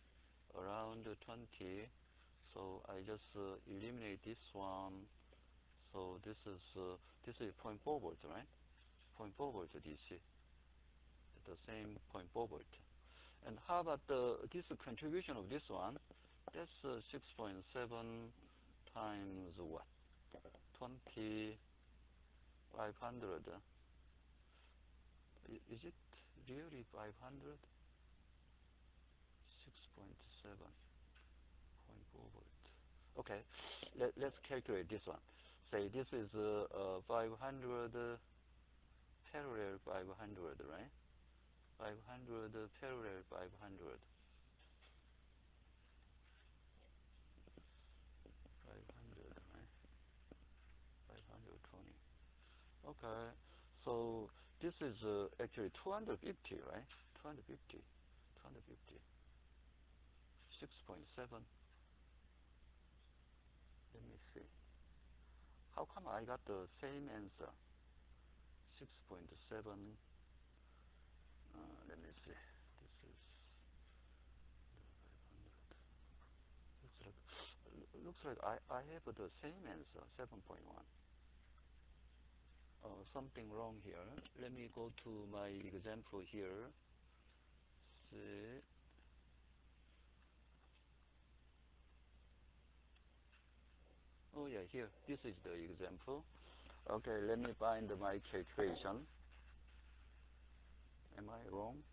so I just eliminate this one. So this is zero point 0.4 volt, right? 0.4 volt DC, the same 0.4 volt. And how about this contribution of this one? That's 6.7 times what? 20, 500. Is it really 500? 6.7, 0.4 volt. Okay, let's calculate this one. Say this is 500 parallel 500, right? 500 parallel 500. 500, right? 520. Okay, so this is actually 250, right? 250, 6.7. Let me see. How come I got the same answer? 6.7. Let me see. This is 500. Looks like I have the same answer, 7.1. Something wrong here. Let me go to my example here. See. Oh yeah, here. This is the example. Okay, let me find my calculation. Am I wrong?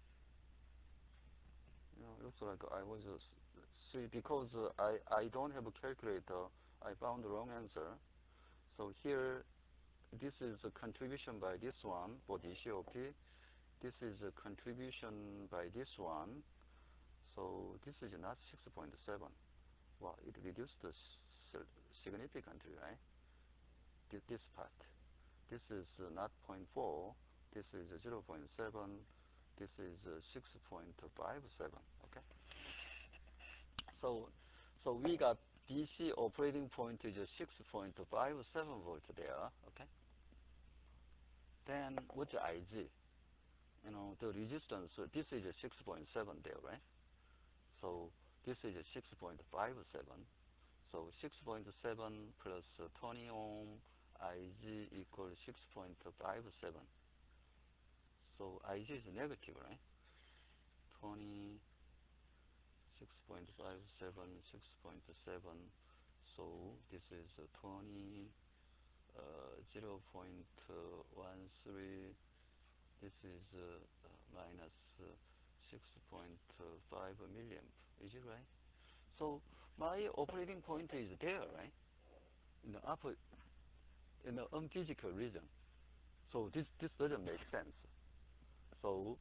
Looks like I was, see, because I don't have a calculator, I found the wrong answer. So here, this is a contribution by this one for DCOP. This is a contribution by this one. So this is not 6.7. Wow, it reduced significantly, right? This part. This is not 0.4. This is 0.7. This is 6.57. Okay. So we got DC operating point is 6.57 volt there. Okay. Then what's IG? The resistance. This is 6.7 there, right? So this is 6.57. So 6.7 plus 20 ohm IG equals 6.57. So IG is negative, right? 20, 6.57, 6.7. So this is 20, 0.13. This is minus 6.5 milliamp. Is it right? So my operating point is there, right? In the upper, in the unphysical region. So this doesn't make sense. So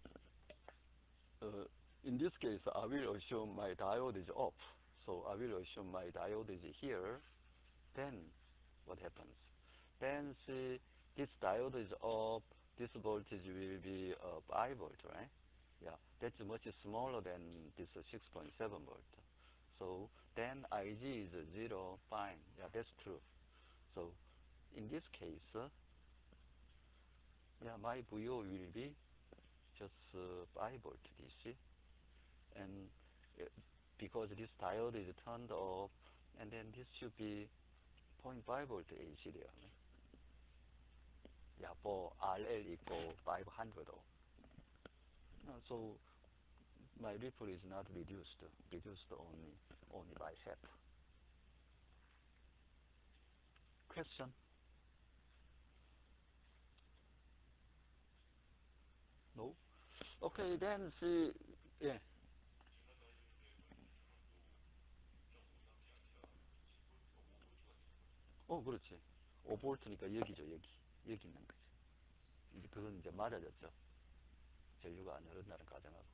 in this case, I will assume my diode is off. So I will assume my diode is here. Then what happens? Then see, this diode is off. This voltage will be 5 volt, right? Yeah, that's much smaller than this 6.7 volt. So then IG is 0, fine. Yeah, that's true. So in this case, yeah, my VO will be just 5 volt DC. And because this diode is turned off, and then this should be 0.5 volt AC there. Yeah, for RL equal 500 ohm. So my ripple is not reduced only by half. Question? No? Okay, then see, yeah. 그렇지. 5볼트니까 여기죠, 여기. 여기 있는 거지. 그건 이제 맞아졌죠. 전류가 안 흐른다는 가정하고.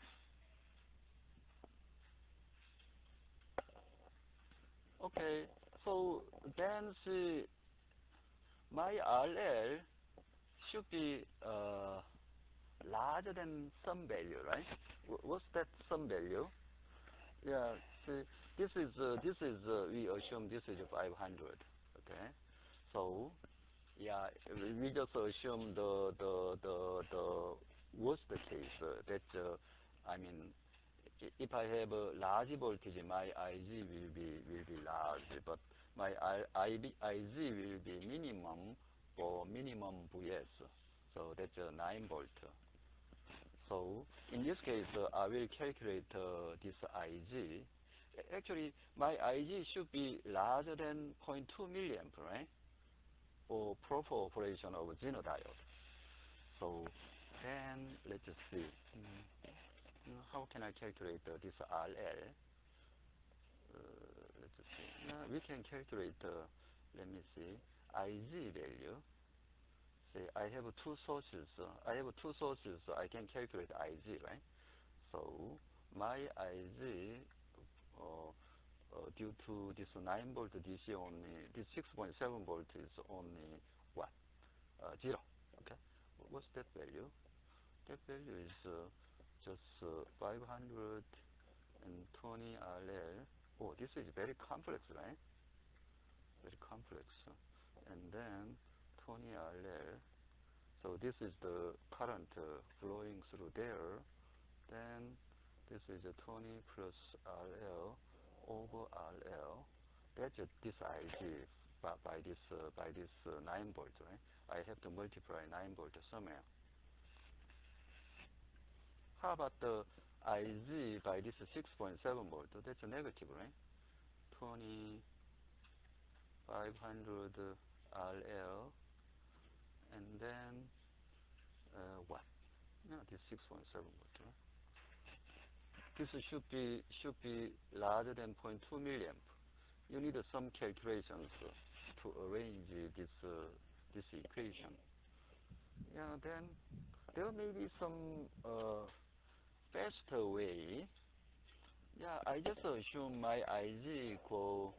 Okay, so then see, my RL should be larger than some value, right? What's that some value? Yeah, see, this is we assume this is 500, okay? So, yeah, we just assume the worst case, that, I mean, if I have a large voltage, my IG will be large, but my IG will be minimum for minimum VS. So that's 9 volt. So in this case, I will calculate this IG. Actually, my IG should be larger than 0.2 milliamp, right? For proper operation of Zener diode. So then let's see. How can I calculate this RL? Let's see. Now we can calculate, let me see, IG value. Say I have two sources. I can calculate IG, right? So my IG, due to this 9 volt DC only, this 6.7 volt is only what? 0. Okay. What's that value? That value is just 520 RL. Oh, this is very complex, right? Very complex. And then 20 RL. So this is the current flowing through there. Then this is a 20 plus RL over RL. That's this IG by this 9 volt, right? I have to multiply 9 volt somewhere. How about the IG by this 6.7 volt? That's a negative, right? 20, 500 RL, and then what? No, this 6.7 volt, right? This should be larger than 0.2 milliamp. You need some calculations to arrange this equation. Yeah, then there may be some faster way. Yeah, I just assume my IG equal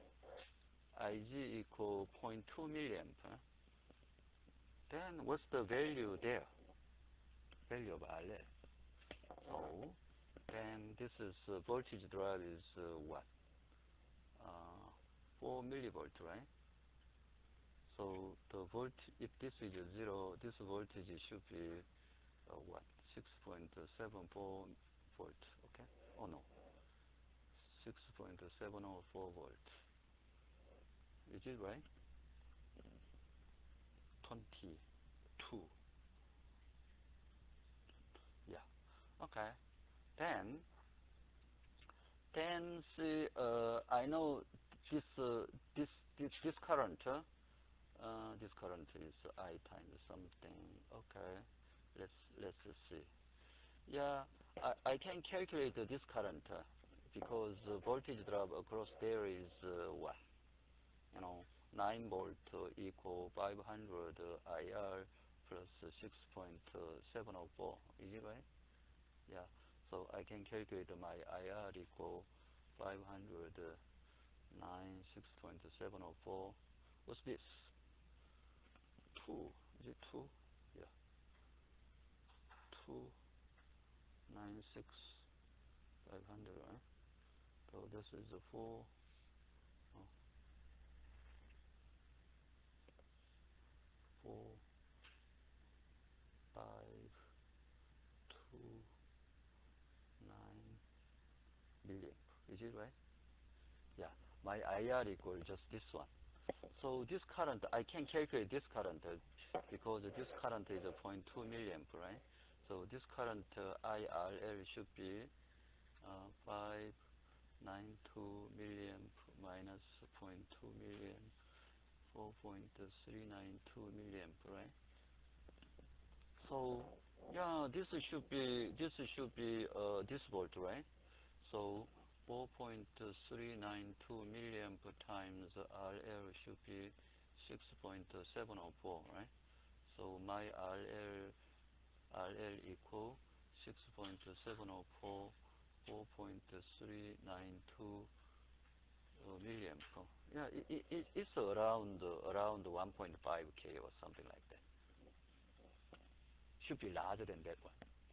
0.2 milliamp. Then what's the value there? Value of RL. So then this is voltage drop is what? 4 millivolt, right? So the if this is 0, this voltage should be what? 6.74 volt. Okay? Oh no, 6.704 volt. Is it right? 22. Yeah. Okay. Then see, I know this current this current is I times something. Okay, let's see. Yeah, I can calculate this current because voltage drop across there is what? 9 volt equal 500 IR plus 6.704. Is it right? Yeah. So I can calculate my IR equal 500 6.704. What's this? 2. Is it 2? Yeah. 2 500, right? So this is a 4. Oh, 4 5 2 9 milliamp. Is it right? Yeah. My IR equal just this one. So this current, I can calculate this current because this current is a 0.2 milliamp, right? So this current IRL should be 592 milliamp minus 0.2 milliamp, 4.392 milliamp, right? So yeah, this should be this volt, right? So 4.392 milliamp times RL should be 6.704, right? So my RL equal 6.704, 4.392 milliamp. Yeah, it's around 1.5K or something like that. Should be larger than that one.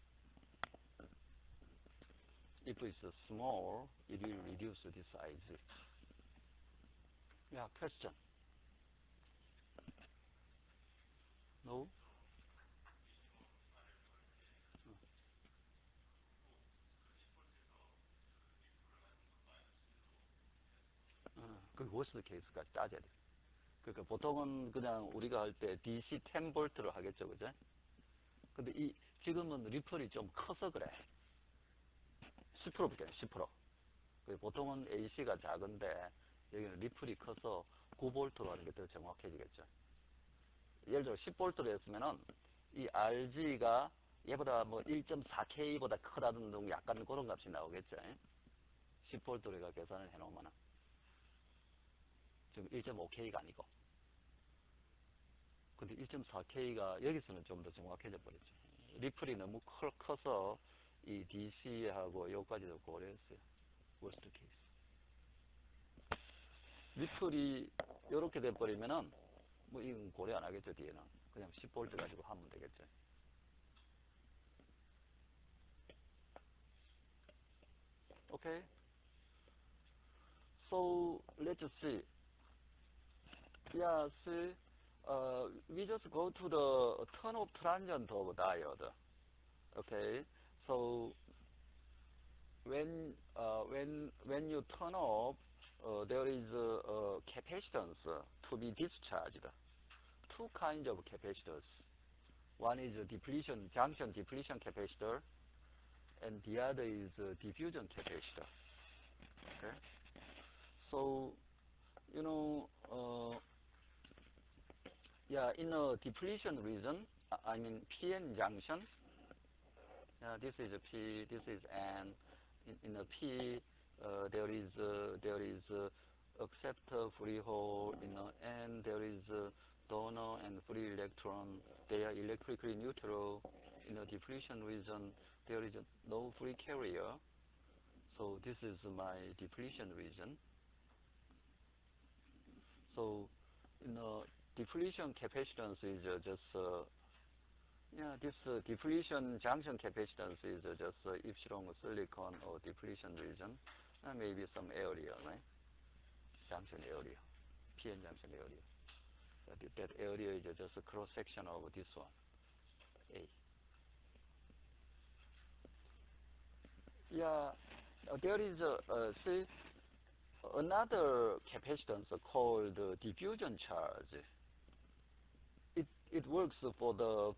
If it's small, it will reduce the size. Yeah, question? No? 그 worst case까지 따져야 돼. 그러니까 보통은 그냥 우리가 할 때 DC 10V로 하겠죠, 그죠? 근데 지금은 리플이 좀 커서 그래. 10%밖에 10%. 보통은 AC가 작은데 여기는 리플이 커서 9V로 하는 게 더 정확해지겠죠. 예를 들어 10V로 했으면은 이 RG가 얘보다 뭐 1.4K보다 크다든 등 약간 그런 값이 나오겠죠. 10V로 내가 계산을 해놓으면은 지금 1.5K가 아니고. 근데 1.4K가 여기서는 좀 더 정확해져 버렸죠. 리플이 너무 커서 이 DC하고 여기까지도 고려했어요. worst case. 리플이 이렇게 돼버리면은 뭐 이건 고려 안 하겠죠, 뒤에는. 그냥 10V 가지고 하면 되겠죠. Okay? So let's see. Yeah, see, we just go to the turn-off transient of diode. Okay, so when you turn off, there is a capacitance to be discharged. Two kinds of capacitors. One is a junction depletion capacitor, and the other is a diffusion capacitor. Okay, so yeah, in a depletion region, I mean PN junction. This is a P, this is N. In a P, there is acceptor free hole. In a N, there is a donor and free electron. They are electrically neutral. In a depletion region, there is no free carrier. So this is my depletion region. So in a depletion capacitance is just this depletion junction capacitance is just epsilon silicon or depletion region, and maybe some area, right? Junction area, PN junction area. That area is just a cross section of this one, A. Yeah, there is see, another capacitance called diffusion charge. It works for the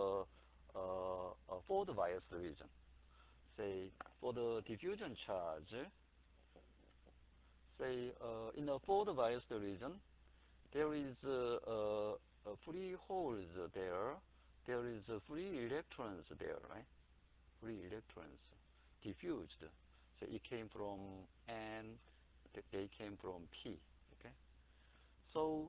forward bias region. Say for the diffusion charge, say in the forward bias region, there is free holes there. There is free electrons there, right? Free electrons diffused. So it came from N, they came from P. Okay. So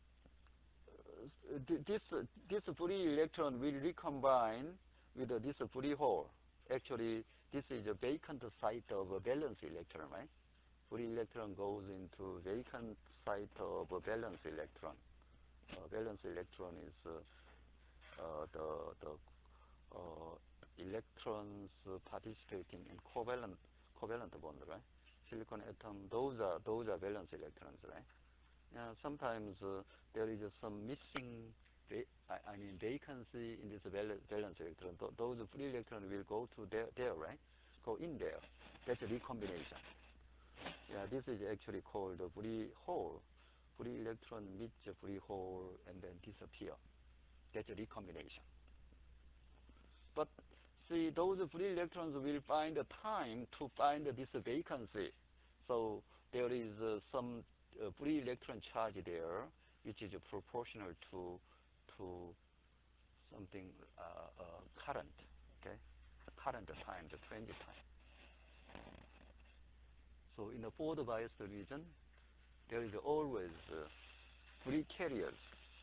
this free electron will recombine with this free hole. Actually, this is a vacant site of a valence electron, right? Free electron goes into vacant site of a valence electron. Valence electron is the electrons participating in covalent bond, right? Silicon atom, those are valence electrons, right? Sometimes there is some missing, vacancy in this valence electron. Those free electrons will go to there, right? Go in there. That's a recombination. Yeah, this is actually called a free hole. Free electron meets a free hole and then disappear. That's a recombination. But see, those free electrons will find a time to find this vacancy. So there is some free electron charge there, which is proportional to something current, okay? Current time, the transit time. So in the forward biased region, there is always free carriers.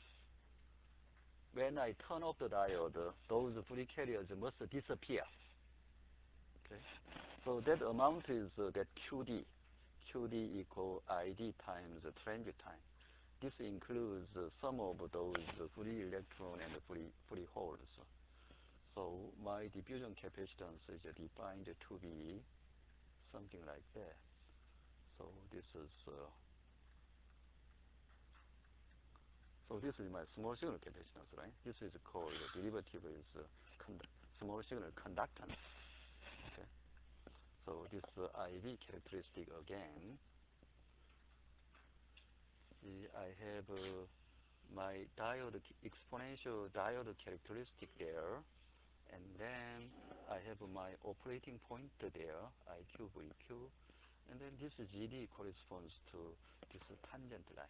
When I turn off the diode, those free carriers must disappear. Okay? So that amount is that QD. QD equal ID times transit time. This includes some of those free electron and free holes. So my diffusion capacitance is defined to be something like that. So this is my small signal capacitance, right? This is called, the derivative is small signal conductance. Okay. So this IV characteristic again. See, I have my diode, exponential diode characteristic there, and then I have my operating point there, IQ, VQ, and then this GD corresponds to this tangent line.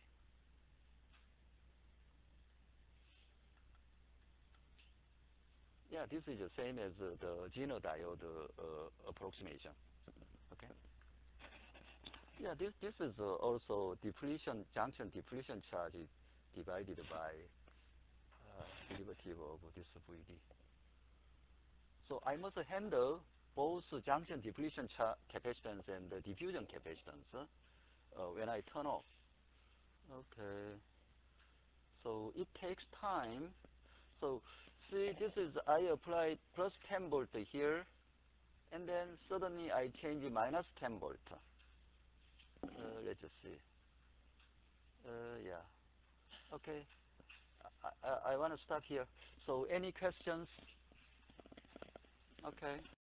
Yeah, this is the same as the Zener diode approximation. Okay. Yeah, this is also depletion, junction depletion charge divided by derivative of this VD. So I must handle both junction depletion capacitance and the diffusion capacitance when I turn off. Okay. So it takes time. So see, this is, I applied plus 10 volt here, and then suddenly I change minus 10 volt. Let's just see. Yeah. Okay. I want to stop here. So any questions? Okay.